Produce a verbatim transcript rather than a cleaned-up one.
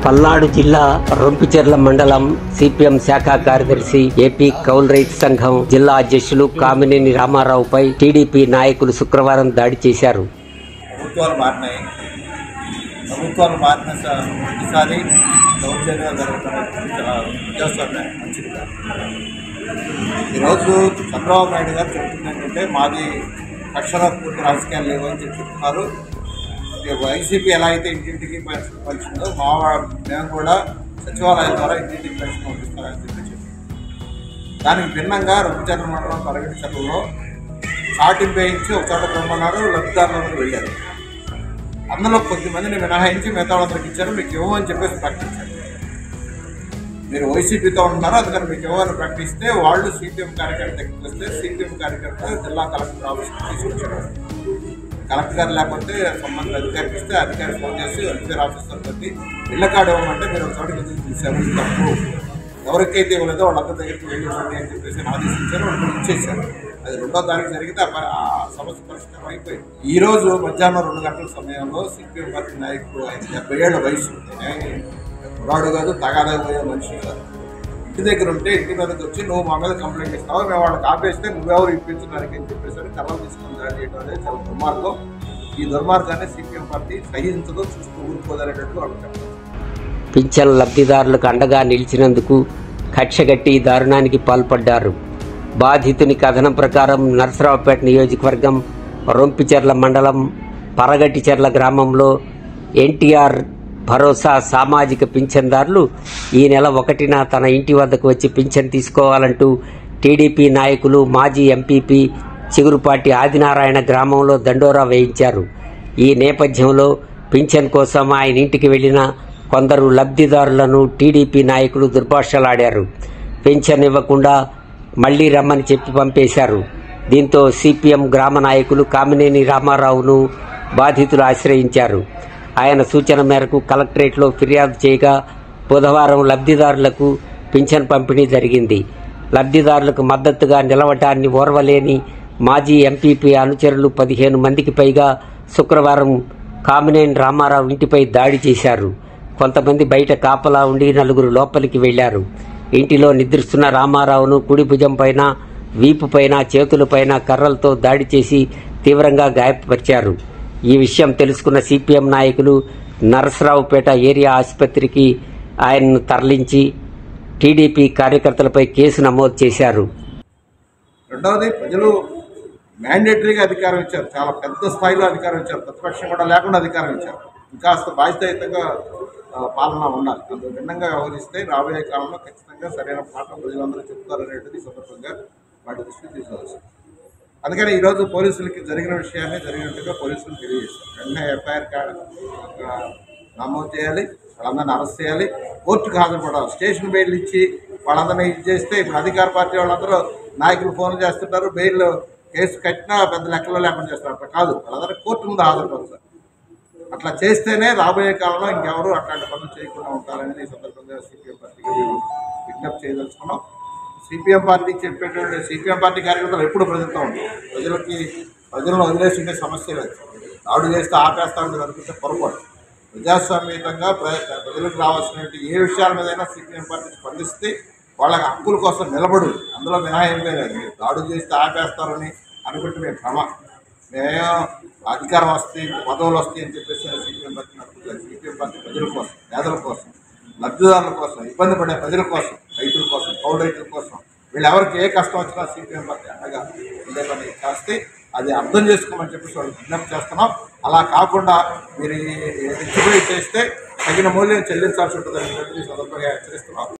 పల్నాడు జిల్లా రొంపిచెర్ల మండలం సిపిఎం శాఖ కార్యదర్శి ఏపీ కౌలు రైతు సంఘం జిల్లా అధ్యక్షులు కామినేని రామారావుపై టీడీపీ నాయకులు శుక్రవారం దాడి చేశారు. ప్రభుత్వాలు మారినాయి. ప్రభుత్వాలు మారిన ఈసారి దౌర్జన్యాలు జరుగుతున్న మంచిది కాదు. ఈరోజు చంద్రబాబు నాయుడు గారు చెప్తుంది ఏంటంటే మాది కక్షల పూర్తి రాజకీయాలు లేవు అని చెప్తున్నారు. వైసీపీ ఎలా అయితే ఇంటింటికి పెన్షన్ పంచిందో మా మేము కూడా సచివాలయం ద్వారా ఇంటింటికి పెన్షన్ పంపిస్తామని చెప్పి చెప్పారు. దానికి భిన్నంగా రొంపిచెర్ల మండలం పరగటి చెరువులో చాటింపు వేయించి ఒక చోట పొమ్మన్నారు, లబ్ధిదారులందరూ వెళ్ళారు. అందులో కొద్దిమందిని మినహాయించి మిగతా వాళ్ళందరికి ఇచ్చారు. మీకు ఇవ్వమని చెప్పేసి ప్రకటించారు. మీరు వైసీపీతో ఉంటున్నారు, అందుకని మీకు ఇవ్వని ప్రకటిస్తే వాళ్ళు సిపిఎం కార్యకర్త దగ్గరికి వస్తే సిపిఎం కార్యకర్త జిల్లా కలెక్టర్ ఆఫీస్కి తీసుకొచ్చారు. కలెక్టర్ గారు లేకపోతే సంబంధిత అధికారికి ఇస్తే అధికారి ఫోన్ చేసి వెల్ఫేర్ ఆఫీసర్ బట్టి ఇళ్ల కార్డు ఇవ్వమంటే మీరు ఒక చోటకి ఎందుకు తీశారు, తప్పు ఎవరికైతే ఇవ్వలేదో వాళ్ళందరి దగ్గరికి వెళ్ళివ్వండి అని చెప్పేసి ఆదేశించారు. వాళ్ళు ఇచ్చేసారు. అది రెండో తారీఖు జరిగితే ఆ సమస్య పరిష్కారం అయిపోయింది. ఈ రోజు మధ్యాహ్నం రెండు గంటల సమయంలో సిపిఎం పార్టీ నాయకుడు ఆయన డెబ్బై ఏళ్ళ వయసు కురాడు కాదు, తగాదపోయే మనిషి కాదు. ఇంటి దగ్గర ఉంటే ఇంటి మీదకి వచ్చి నువ్వు మా మీద కంప్లైంట్ ఇస్తావు, మేము వాళ్ళకి ఆపేస్తే నువ్వెవరు ఇప్పించడానికి అని చెప్పేసి కర్రలు తీసుకుని దాడి చేయడం అనేది చాలా దుర్మార్గం. ఈ దుర్మార్గాన్ని సిపిఎం పార్టీ సహించదో చూస్తూ ఊరుకోదనేటట్టు వాళ్ళు చెప్పారు. పింఛన్ లబ్ధిదారులకు అండగా నిలిచినందుకు కక్షగట్టి దారుణానికి పాల్పడ్డారు. బాధితుని కథనం ప్రకారం నరసరావుపేట నియోజకవర్గం రొంపిచెర్ల మండలం పరగటిచెర్ల గ్రామంలో ఎన్టీఆర్ భరోసా సామాజిక పింఛన్దారులు ఈ నెల ఒకటిన తన ఇంటి వద్దకు వచ్చి పింఛన్ తీసుకోవాలంటూ టీడీపీ నాయకులు మాజీ ఎంపీపీ చిగురుపాటి ఆదినారాయణ గ్రామంలో దండోరా వేయించారు. ఈ నేపథ్యంలో పింఛన్ కోసం ఆయన ఇంటికి వెళ్లిన కొందరు లబ్ధిదారులను టీడీపీ నాయకులు దుర్భాషలాడారు. పింఛన్ ఇవ్వకుండా మళ్లీ రమ్మని చెప్పి పంపేశారు. దీంతో సిపిఎం గ్రామ నాయకులు కామినేని రామారావును బాధితులు ఆశ్రయించారు. ఆయన సూచన మేరకు కలెక్టరేట్లో ఫిర్యాదు చేయగా బుధవారం లబ్ధిదారులకు పింఛన్ పంపిణీ జరిగింది. లబ్ధిదారులకు మద్దతుగా నిలవటాన్ని ఓర్వలేని మాజీ ఎంపీపీ అనుచరులు పదిహేను మందికి పైగా శుక్రవారం కామినేని రామారావు ఇంటిపై దాడి చేశారు. కొంతమంది బయట కాపలా ఉండి నలుగురు లోపలికి వెళ్లారు. ఇంటిలో నిద్రిస్తున్న రామారావును కుడి భుజం పైన, వీపు పైన, చేతులపైన కర్రలతో దాడి చేసి తీవ్రంగా గాయపరిచారు. ఈ విషయం తెలుసుకున్న సిపిఎం నాయకులు నరసరావుపేట ఏరియా ఆసుపత్రికి ఆయన్ను తరలించి టీడీపీ కార్యకర్తలపై కేసు నమోదు చేశారు. రెండవది, ప్రజలు మ్యాండేటరీగా అధికారం ఇచ్చారు. చాలా పెద్ద స్థాయిలో అధికారం ఇచ్చారు. ప్రతిపక్షం కూడా లేకుండా అధికారం ఇచ్చారు. ఇంకాస్త బాధ్యతాయుతంగా పాలన ఉండాలి. అందుకు భిన్నంగా వ్యవహరిస్తే రాబోయే కాలంలో ఖచ్చితంగా సరైన పాఠం ప్రజలందరూ చెప్తారనేది సందర్భంగా వాటి దృష్టి తీసుకోవచ్చు. అందుకని ఈరోజు పోలీసులకి జరిగిన విషయాన్ని జరిగినట్టుగా పోలీసులు తెలియజేశారు. వెంటనే ఎఫ్ఐఆర్ నమోదు చేయాలి, వాళ్ళందరినీ అరెస్ట్ చేయాలి, కోర్టుకు హాజరుపడాలి. స్టేషన్ బెయిల్ ఇచ్చి వాళ్ళందరినీ ఇది చేస్తే ఇప్పుడు అధికార పార్టీ వాళ్ళందరూ నాయకులు ఫోన్లు చేస్తుంటారు, బెయిల్ కేసు కట్టినా పెద్ద లెక్కలో లేకుండా చేస్తారు. అట్లా కాదు, వాళ్ళందరూ కోర్టు ముందు హాజరుపడతారు. అట్లా చేస్తేనే రాబోయే కాలంలో ఇంకెవరు అట్లాంటి పనులు చేయకుండా ఉంటారని ఈ సందర్భంగా సిపిఎం పార్టీకి విజ్ఞప్తి చేయదలుచుకున్నాం. సిపిఎం పార్టీ చెప్పేటువంటి సిపిఎం పార్టీ కార్యకర్తలు ఎప్పుడు ప్రజలతో ఉంటారు. ప్రజలకి ప్రజలను వదిలేసి ఉండే సమస్య లేదు. దాడు చేస్తే ఆపేస్తా ఉంటే అనిపిస్తే పొరపాటు. ప్రజాస్వామ్యంగా ప్రజలకు రావాల్సినటువంటి ఏ విషయాల మీదైనా సిపిఎం పార్టీ స్పందిస్తే వాళ్ళ హక్కుల కోసం నిలబడు. అందులో మినహాయింపే లేదు. దాడు చేస్తే ఆపేస్తారని అనుకుంటే మేము భ్రమ. మేము అధికారం వస్తాయి, పదవులు వస్తాయి అని చెప్పేసి సిపిఎం పార్టీ నడుపుతుంది. సిపిఎం పార్టీ ప్రజల కోసం, పేదల కోసం, లబ్ధిదారుల కోసం, ఇబ్బంది పడే ప్రజల కోసం, రైతుల కోసం, కౌలు రైతుల కోసం, వీళ్ళెవరికి ఏ కష్టం వచ్చినా సిపిఎం పార్టీ అండగా ఉండే పని చేస్తే అది అర్థం చేసుకోమని చెప్పేసి వాళ్ళు విజ్ఞప్తి చేస్తున్నాం. అలా కాకుండా మీరు రెచ్చిపోయి చేస్తే తగిన మూల్యం చెల్లించాల్సి ఉంటుందని సందర్భంగా హెచ్చరిస్తున్నాం.